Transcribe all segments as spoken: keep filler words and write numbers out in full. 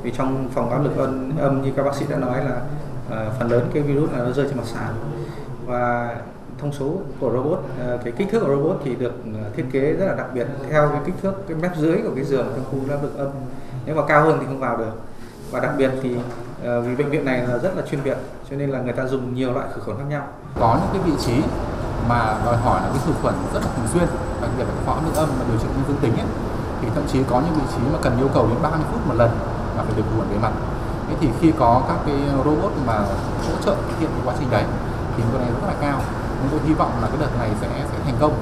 Vì trong phòng áp lực âm, âm như các bác sĩ đã nói là uh, phần lớn cái virus là nó rơi trên mặt sàn. Và thông số của robot, uh, cái kích thước của robot thì được thiết kế rất là đặc biệt theo cái kích thước cái mép dưới của cái giường trong khu áp lực âm. Nếu mà cao hơn thì không vào được. Và đặc biệt thì uh, vì bệnh viện này là rất là chuyên biệt cho nên là người ta dùng nhiều loại khử khuẩn khác nhau. Có những cái vị trí mà đòi hỏi là cái khử khuẩn rất là thường xuyên, đặc biệt là khoa áp lực âm mà điều trị bệnh dương tính ấy, thì thậm chí có những vị trí mà cần yêu cầu đến ba mươi phút một lần mà phải được khử khuẩn bề mặt. Thế thì khi có các cái robot mà hỗ trợ thực hiện cái quá trình đấy thì cái này rất là cao. Chúng tôi hy vọng là cái đợt này sẽ sẽ thành công.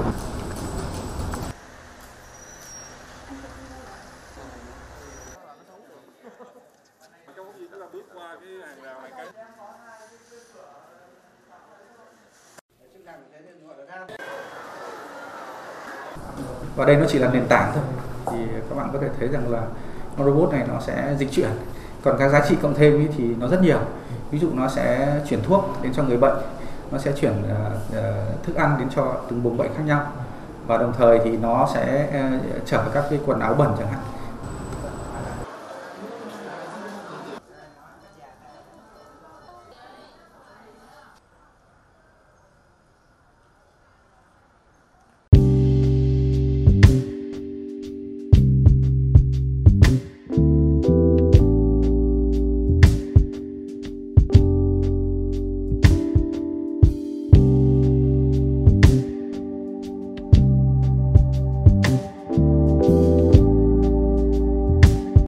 Và đây nó chỉ là nền tảng thôi, thì các bạn có thể thấy rằng là con robot này nó sẽ dịch chuyển, còn các giá trị cộng thêm ý thì nó rất nhiều. Ví dụ nó sẽ chuyển thuốc đến cho người bệnh, nó sẽ chuyển uh, uh, thức ăn đến cho từng vùng bệnh khác nhau, và đồng thời thì nó sẽ uh, chở các cái quần áo bẩn chẳng hạn.